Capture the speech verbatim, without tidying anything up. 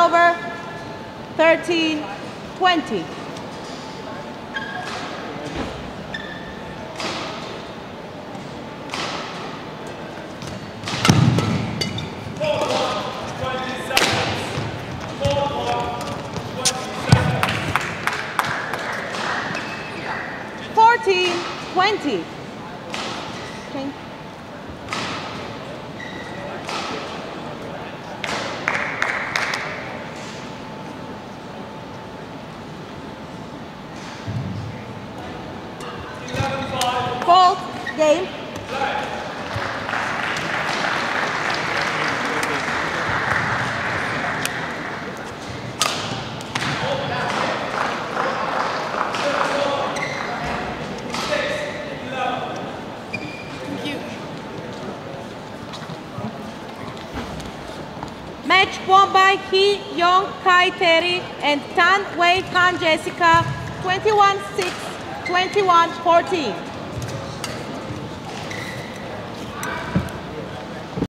over, thirteen twenty. fourteen twenty. Okay. Fault, game. Match won by Hee Young Kai Terry and Tan Wei Han Jessica, twenty-one six, twenty-one fourteen.